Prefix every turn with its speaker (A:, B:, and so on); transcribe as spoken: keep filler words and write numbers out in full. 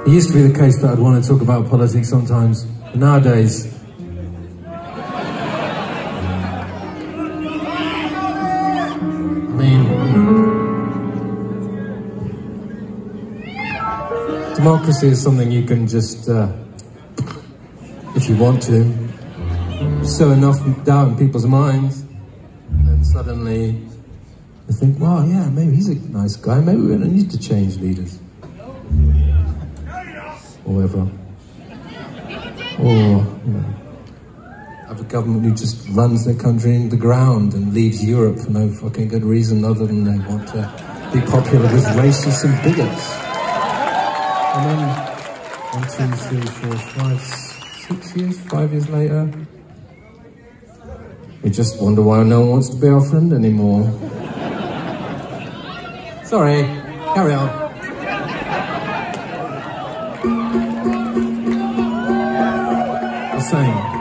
A: It used to be the case that I'd want to talk about politics sometimes, but nowadays, I mean, democracy is something you can just, uh, if you want to, sow enough doubt in people's minds, and then suddenly they think, wow, yeah, maybe he's a nice guy, maybe we don't need to change leaders. Or whatever. Or, you know, have a government who just runs their country into the ground and leaves Europe for no fucking good reason other than they want to be popular with racists and bigots. And then, one, two, three, four, five, six years, five years later, we just wonder why no one wants to be our friend anymore. Sorry, carry on. The same.